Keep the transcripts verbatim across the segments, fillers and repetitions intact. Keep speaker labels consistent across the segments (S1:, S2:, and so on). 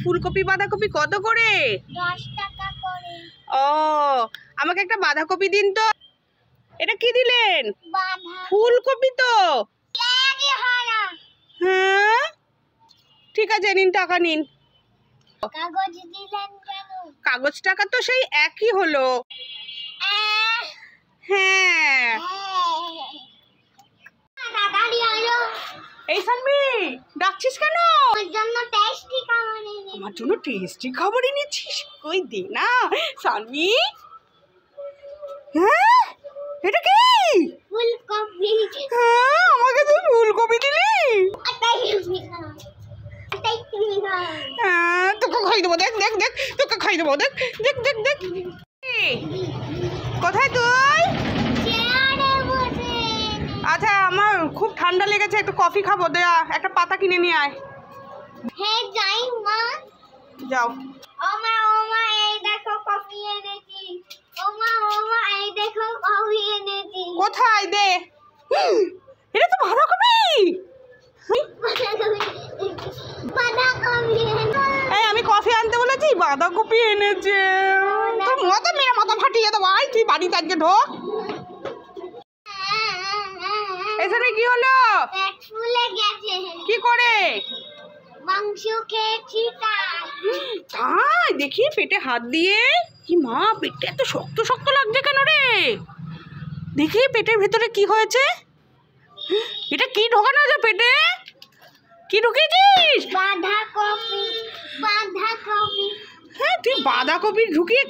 S1: ফুলকপি বাঁধাকপি কত করে?
S2: দশ টাকা করে।
S1: ও, আমাকে একটা বাঁধাকপি দিন তো। এটা কি দিলেন? ফুলকপি তো। হ্যাঁ ঠিক আছে, নিন টাকা নিন।
S2: কাগজ দিলেন কেন?
S1: কাগজ টাকা তো সেই একই হলো। হ্যাঁ এই সানভি, ডাকছিস কেন?
S2: আমার জন্য টেস্টি খাবার এনেছি।
S1: আমার জন্য টেস্টি খাবার এনেছিস? কই দে না সানভি। হ্যাঁ এটা কি?
S2: ফুলকপি।
S1: হ্যাঁ আমাকে তুই ফুলকপি দিলি? হ্যাঁ তোকে খাই দেবো, দেখ দেখ দেখ তোকে খাই দেবো, দেখ দেখ দেখ দেখ। কোথায় তুই? আচ্ছা আমার খুব ঠান্ডা লেগেছে, একটু কফি খাবো, দে একটা পাতা কিনে নিয়ে আয়।
S2: হ্যাঁ যাই মা।
S1: যাও।
S2: ওমা ওমা এই দেখো কফি এনেছি। ওমা ওমা এই দেখো কফি এনেছি।
S1: কোথায় দে? এটা তো বাঁধাকপি। এই আমি কফি আনতে বলেছি, বাঁধাকপি এনেছে। তোর মতো মেয়ে মাথা ফাটিয়ে দেবো। আয় তুই বাড়িতে আজকে ঢোক। এখানে কি হলো?
S2: পেট ফুলে গেছে।
S1: কি করে?
S2: মাংস খেয়েছি তাই।
S1: তাই দেখি পেটে হাত দিয়ে। কি মা, পেটটা এত শক্ত শক্ত লাগছে কেন রে? দেখি পেটের ভেতরে কি হয়েছে। এটা কি ঢোকানো আছে পেটে? কি ঢুকিয়েছিস?
S2: বাঁধাকপি। বাঁধাকপি।
S1: হ্যাঁ তুই বাঁধাকপি ঢুকিয়ে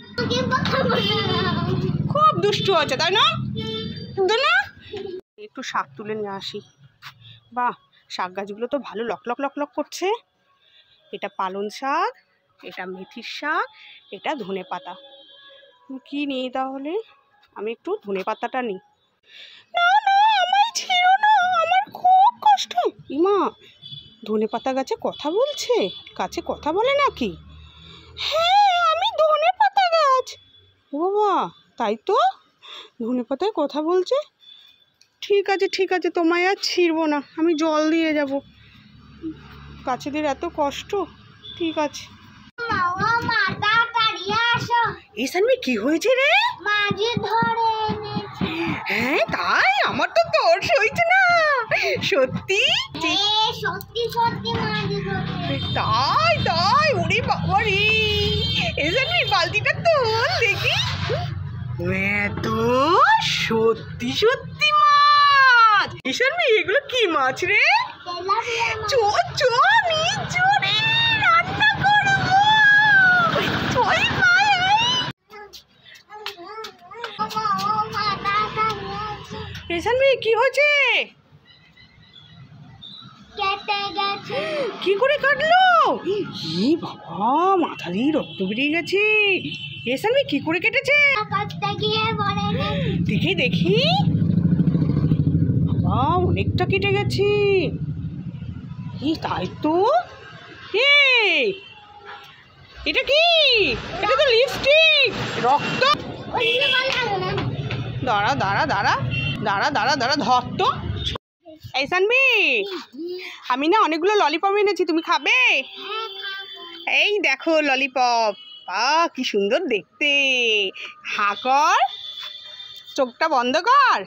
S1: খুব দুষ্টু আছে তাই না? না একটু শাক তুলে নিয়ে আসি। বাহ, শাক গাছগুলো তো ভালো লক লক লক লক করছে। এটা পালং শাক, এটা মেথির শাক, এটা ধনে পাতা। কি নিই তাহলে? আমি একটু ধনে পাতাটা নিই। না না আমায় ছেড়ো না, আমার খুব কষ্ট। ইমা, ধনে পাতা গাছে কথা বলছে? গাছে কথা বলে নাকি? হ্যাঁ আমি ধনে পাতা গাছ। ও বাবা, তাই তো, ধনে পাতায় কথা বলছে। ঠিক আছে ঠিক আছে, তোমায় আর ছিড়বো না, আমি জল দিয়ে যাব। গাছেদের এত কষ্ট। ঠিক আছে। এই সানভি কি হয়েছে রে?
S2: মাছ ধরে এনেছি।
S1: হ্যাঁ তাই? আমার তো তোর সইছে না। সত্যি?
S2: সত্যি সত্যি মাছ ধরে।
S1: তাই তাই? ওরে বাবা রে, এই সানভি বালতিটা তোল দেখি। তো সত্যি সত্যি মাছ। এই সানভি এগুলো কি মাছ রে? চো চো নিচু রে, রান্না করবো। ওই মাই এই সানভি কি হয়েছে?
S2: কেটে গেছে।
S1: কি করে কাটলো? ই বাবা, মাথা দিয়ে রক্ত বেরিয়ে গেছে। এই সানভি কি করে কেটেছে?
S2: কাটতে গিয়ে পড়ে গেছে।
S1: দেখি দেখি, বাবা অনেকটা কেটে গেছে। ই তাই তো। এই এটা কি? এটা তো লিপস্টিক। রক্ত। দাঁড়া দাঁড়া দাঁড়া দাঁড়া দাঁড়া দাঁড়া ধর তো। এই সানভি, আমি না অনেকগুলো ললিপপ এনেছি, তুমি খাবে? এই দেখো ললিপপ। আহ কি সুন্দর দেখতে। হা কর, চোখটা বন্ধ কর,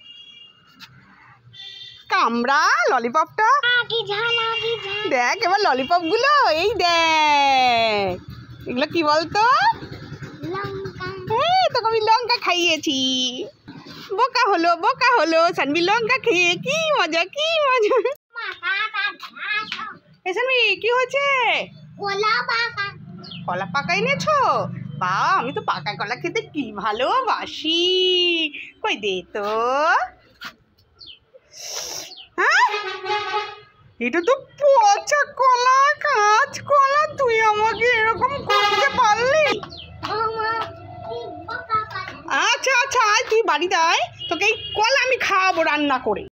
S1: কামড়া ললিপপটা। দেখ এবার ললিপপ গুলো, এই দেখ। এগুলো কি বলতো? এই তোকে আমি লঙ্কা খাইয়েছি। বোকা হলো বোকা হলো, সানভি লঙ্কা খেয়ে কি মজা কি মজা। এই সানভি কি হয়েছে?
S2: কলা পাকা।
S1: কলা পাকা এনেছো? বা আমি তো পাকা কলা খেতে কি ভালোবাসি। কই দে তো। হ্যাঁ এটা তো পচা কলা, কাঁচ কলা। তুই আমাকে এরকম করতে পারলি? আচ্ছা আচ্ছা আয় তুই বাড়িতে আয়, তোকে এই কলা আমি খাওয়াবো রান্না করে।